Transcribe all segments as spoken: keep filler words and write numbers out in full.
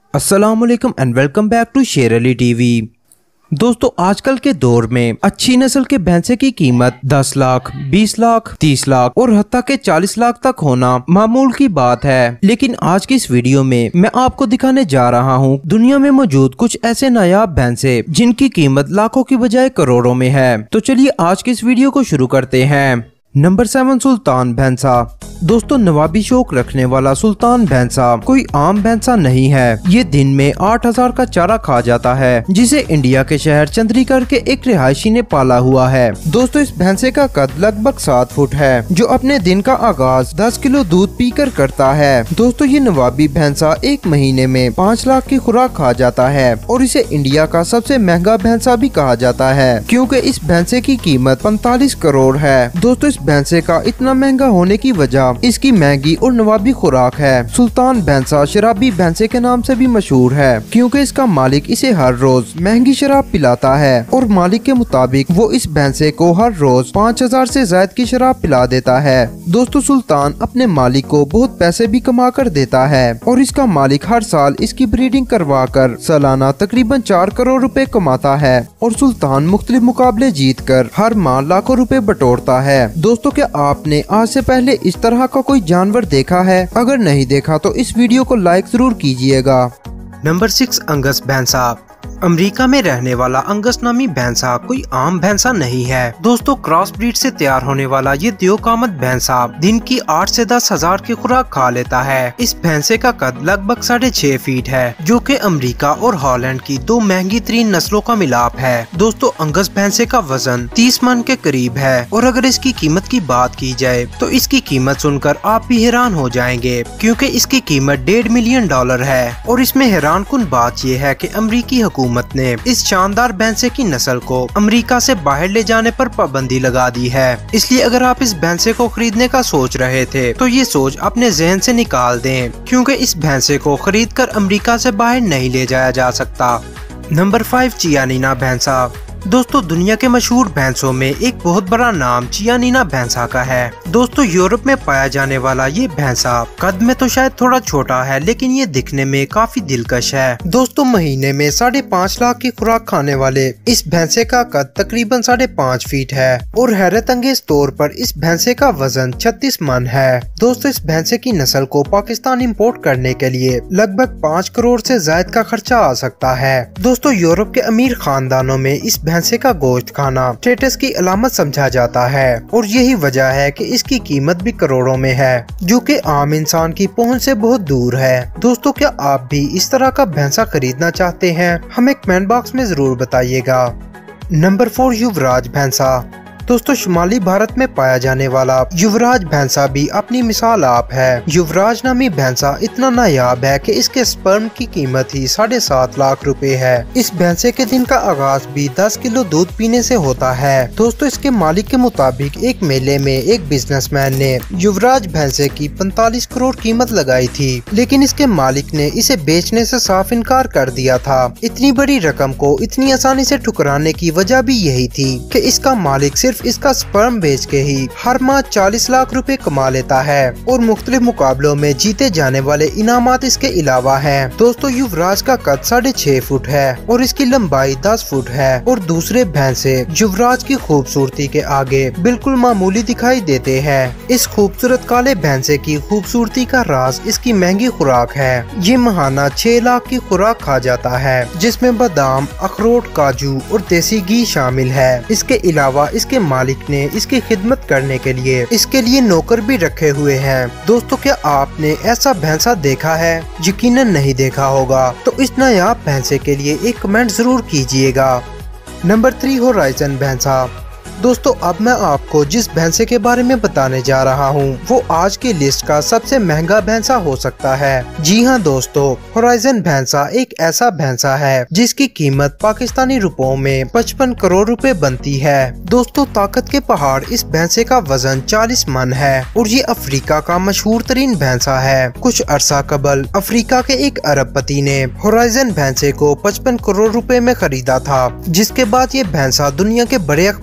अस्सलामुअलैकुम and welcome back to शेर Ali TV. दोस्तों, आजकल के दौर में अच्छी नस्ल के भैंसे की कीमत दस लाख, बीस लाख, तीस लाख और हत्ता के चालीस लाख तक होना मामूल की बात है। लेकिन आज की इस वीडियो में मैं आपको दिखाने जा रहा हूं दुनिया में मौजूद कुछ ऐसे नायाब भैंसे जिनकी कीमत लाखों की बजाय करोड़ों में है। तो चलिए आज की इस वीडियो को शुरू करते हैं। नंबर सेवन, सुल्तान भैंसा। दोस्तों, नवाबी शौक रखने वाला सुल्तान भैंसा कोई आम भैंसा नहीं है। ये दिन में आठ हजार का चारा खा जाता है, जिसे इंडिया के शहर चंडीगढ़ के एक रिहायशी ने पाला हुआ है। दोस्तों, इस भैंसे का कद लगभग सात फुट है, जो अपने दिन का आगाज दस किलो दूध पीकर करता है। दोस्तों, ये नवाबी भैंसा एक महीने में पाँच लाख की खुराक खा जाता है और इसे इंडिया का सबसे महंगा भैंसा भी कहा जाता है, क्योंकि इस भैंसे की कीमत पैंतालीस करोड़ है। दोस्तों, इस भैंसे का इतना महंगा होने की वजह इसकी महंगी और नवाबी खुराक है। सुल्तान भैंसा शराबी भैंसे के नाम से भी मशहूर है, क्योंकि इसका मालिक इसे हर रोज महंगी शराब पिलाता है और मालिक के मुताबिक वो इस भैंसे को हर रोज पाँच हजार से ज्यादा की शराब पिला देता है। दोस्तों, सुल्तान अपने मालिक को बहुत पैसे भी कमा कर देता है और इसका मालिक हर साल इसकी ब्रीडिंग करवा कर सालाना तकरीबन चार करोड़ रुपए कमाता है और सुल्तान मुख्तलिफ मुकाबले जीत कर हर माह लाखों रुपए बटोरता है। दोस्तों, क्या आपने आज से पहले इस तरह का कोई जानवर देखा है? अगर नहीं देखा तो इस वीडियो को लाइक जरूर कीजिएगा। नंबर सिक्स, अंगस भैंसा। अमेरिका में रहने वाला अंगस नामी भैंसा कोई आम भैंसा नहीं है। दोस्तों, क्रॉस ब्रीड से तैयार होने वाला ये द्योकामत भैंसा दिन की आठ से दस हजार की खुराक खा लेता है। इस भैंसे का कद लगभग साढ़े छह फीट है, जो कि अमेरिका और हॉलैंड की दो महंगी तरीन नस्लों का मिलाप है। दोस्तों, अंगस भैंसे का वजन तीस मन के करीब है और अगर इसकी कीमत की बात की जाए तो इसकी कीमत सुनकर आप भी हैरान हो जाएंगे, क्योंकि इसकी कीमत डेढ़ मिलियन डॉलर है। और इसमें हैरान कुन बात यह है कि अमेरिकी हुकूमत ने इस शानदार भैंसे की नस्ल को अमेरिका से बाहर ले जाने पर पाबंदी लगा दी है। इसलिए अगर आप इस भैंसे को खरीदने का सोच रहे थे तो ये सोच अपने जहन से निकाल दें, क्योंकि इस भैंसे को खरीद कर अमेरिका से बाहर नहीं ले जाया जा सकता। नंबर फाइव, चियानीना भैंसा। दोस्तों, दुनिया के मशहूर भैंसों में एक बहुत बड़ा नाम चियानीना भैंसा का है। दोस्तों, यूरोप में पाया जाने वाला ये भैंसा कद में तो शायद थोड़ा छोटा है, लेकिन ये दिखने में काफी दिलकश है। दोस्तों, महीने में साढ़े पाँच लाख की खुराक खाने वाले इस भैंसे का कद तकरीबन साढ़े पाँच फीट है और हैरत अंगेज तौर पर इस भैंसे का वजन छत्तीस मन है। दोस्तों, इस भैंसे की नस्ल को पाकिस्तान इम्पोर्ट करने के लिए लगभग पाँच करोड़ से ज्यादा का खर्चा आ सकता है। दोस्तों, यूरोप के अमीर खानदानों में इस भैंसे का गोश्त खाना स्टेटस की अलामत समझा जाता है और यही वजह है कि इसकी कीमत भी करोड़ों में है, जो कि आम इंसान की पहुंच से बहुत दूर है। दोस्तों, क्या आप भी इस तरह का भैंसा खरीदना चाहते हैं? हमें कमेंट बॉक्स में जरूर बताइएगा। नंबर फोर, युवराज भैंसा। दोस्तों, शुमाली भारत में पाया जाने वाला युवराज भैंसा भी अपनी मिसाल आप है। युवराज नामी भैंसा इतना नायाब है कि इसके स्पर्म की कीमत ही साढ़े सात लाख रुपए है। इस भैंसे के दिन का आगाज भी दस किलो दूध पीने से होता है। दोस्तों, इसके मालिक के मुताबिक एक मेले में एक बिजनेसमैन ने युवराज भैंसे की पैंतालीस करोड़ कीमत लगाई थी, लेकिन इसके मालिक ने इसे बेचने से साफ इनकार कर दिया था। इतनी बड़ी रकम को इतनी आसानी से ठुकराने की वजह भी यही थी कि इसका मालिक सिर्फ इसका स्पर्म बेच के ही हर माह चालीस लाख रुपए कमा लेता है और मुख्तलिफ मुकाबलों में जीते जाने वाले इनामात इसके अलावा हैं। दोस्तों, युवराज का कद साढ़े छह फुट है और इसकी लंबाई दस फुट है और दूसरे भैंसे युवराज की खूबसूरती के आगे बिल्कुल मामूली दिखाई देते हैं। इस खूबसूरत काले भैंसे की खूबसूरती का राज इसकी महंगी खुराक है। ये महाना छह लाख की खुराक खा जाता है, जिसमें बादाम, अखरोट, काजू और देसी घी शामिल है। इसके अलावा इसके मालिक ने इसकी खिदमत करने के लिए इसके लिए नौकर भी रखे हुए हैं। दोस्तों, क्या आपने ऐसा भैंसा देखा है? यकीनन नहीं देखा होगा, तो इस नायाब भैंसे के लिए एक कमेंट जरूर कीजिएगा। नंबर थ्री, होराइजन भैंसा। दोस्तों, अब मैं आपको जिस भैंसे के बारे में बताने जा रहा हूँ वो आज की लिस्ट का सबसे महंगा भैंसा हो सकता है। जी हाँ दोस्तों, होराइजन भैंसा एक ऐसा भैंसा है जिसकी कीमत पाकिस्तानी रुपयों में पचपन करोड़ रुपए बनती है। दोस्तों, ताकत के पहाड़ इस भैंसे का वजन चालीस मन है और ये अफ्रीका का मशहूर तरीन भैंसा है। कुछ अरसा कबल अफ्रीका के एक अरबपति ने होराइजन भैंसे को पचपन करोड़ रुपए में खरीदा था, जिसके बाद ये भैंसा दुनिया के बड़े अखबारों की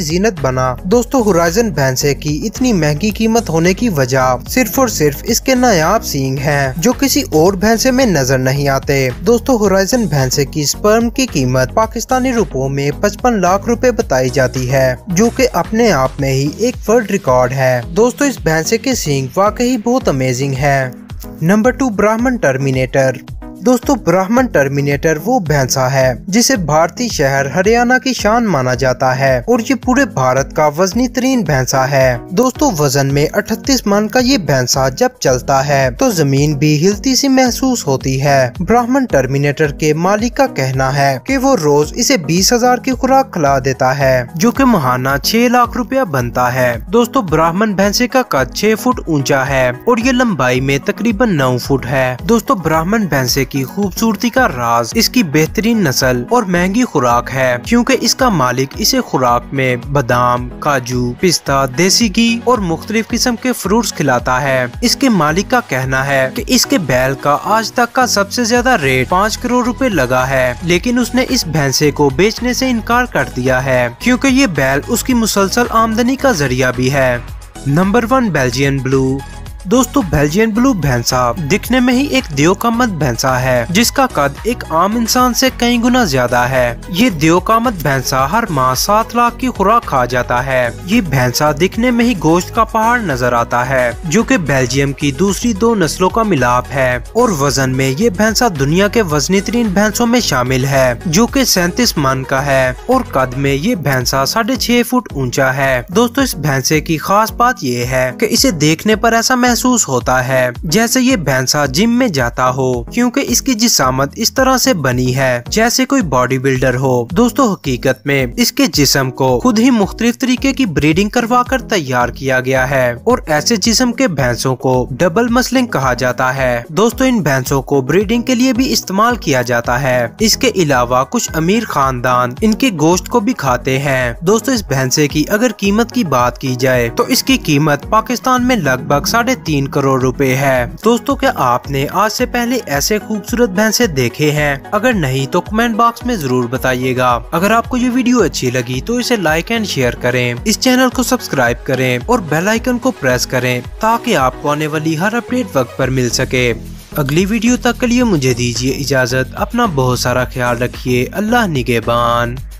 जीनत बना। दोस्तों होराइजन भैंसे की इतनी महंगी कीमत होने की वजह सिर्फ और सिर्फ इसके नायाब सींग हैं, जो किसी और भैंसे में नजर नहीं आते। दोस्तों होराइजन भैंसे की स्पर्म की कीमत पाकिस्तानी रुपयों में पचपन लाख रुपए बताई जाती है, जो कि अपने आप में ही एक वर्ल्ड रिकॉर्ड है। दोस्तों इस भैंसे के सींग वाकई बहुत अमेजिंग है। Number two, Brahman terminator. दोस्तों ब्राह्मण टर्मिनेटर वो भैंसा है जिसे भारतीय शहर हरियाणा की शान माना जाता है और ये पूरे भारत का वजनी तरीन भैंसा है। दोस्तों वजन में अड़तीस मन का ये भैंसा जब चलता है तो जमीन भी हिलती सी महसूस होती है। ब्राह्मण टर्मिनेटर के मालिक का कहना है कि वो रोज इसे बीस हजार की खुराक खिला देता है, जो कि महाना छह लाख रुपया बनता है। दोस्तों ब्राह्मण भैंसे का कद छह फुट ऊंचा है और ये लंबाई में तकरीबन नौ फुट है। दोस्तों ब्राह्मण भैंसे की खूबसूरती का राज इसकी बेहतरीन नस्ल और महंगी खुराक है, क्योंकि इसका मालिक इसे खुराक में बादाम, काजू, पिस्ता, देसी घी और मुख्तलिफ किस्म के फ्रूट्स खिलाता है। इसके मालिक का कहना है कि इसके बैल का आज तक का सबसे ज्यादा रेट पाँच करोड़ रुपए लगा है, लेकिन उसने इस भैंसे को बेचने से इनकार कर दिया है, क्योंकि ये बैल उसकी मुसलसल आमदनी का जरिया भी है। Number one, Belgian blue. दोस्तों बेल्जियन ब्लू भैंसा दिखने में ही एक देवकामत भैंसा है, जिसका कद एक आम इंसान से कई गुना ज्यादा है। ये देवकामत भैंसा हर माह सात लाख की खुराक खा जाता है। ये भैंसा दिखने में ही गोश्त का पहाड़ नजर आता है, जो कि बेल्जियम की दूसरी दो नस्लों का मिलाप है। और वजन में ये भैंसा दुनिया के वजनी तरीन भैंसों में शामिल है, जो कि सैंतीस मन का है। और कद में ये भैंसा साढ़े छह फुट ऊंचा है। दोस्तों इस भैंसे की खास बात ये है कि इसे देखने पर ऐसा महसूस होता है जैसे ये भैंसा जिम में जाता हो, क्योंकि इसकी जिस्मात इस तरह से बनी है जैसे कोई बॉडी बिल्डर हो। दोस्तों हकीकत में इसके जिस्म को खुद ही मुख्तलिफ तरीके की ब्रीडिंग करवा कर तैयार किया गया है और ऐसे जिस्म के भैंसों को डबल मसलिंग कहा जाता है। दोस्तों इन भैंसों को ब्रीडिंग के लिए भी इस्तेमाल किया जाता है। इसके अलावा कुछ अमीर खानदान इनके गोश्त को भी खाते हैं। दोस्तों इस भैंसे की अगर कीमत की बात की जाए तो इसकी कीमत पाकिस्तान में लगभग साढ़े तीन करोड़ रुपए है। दोस्तों क्या आपने आज से पहले ऐसे खूबसूरत भैंसे देखे हैं? अगर नहीं तो कमेंट बॉक्स में जरूर बताइएगा। अगर आपको ये वीडियो अच्छी लगी तो इसे लाइक एंड शेयर करें, इस चैनल को सब्सक्राइब करें और बेल आइकन को प्रेस करें ताकि आपको आने वाली हर अपडेट वक्त पर मिल सके। अगली वीडियो तक के लिए मुझे दीजिए इजाजत। अपना बहुत सारा ख्याल रखिए। अल्लाह निगहबान।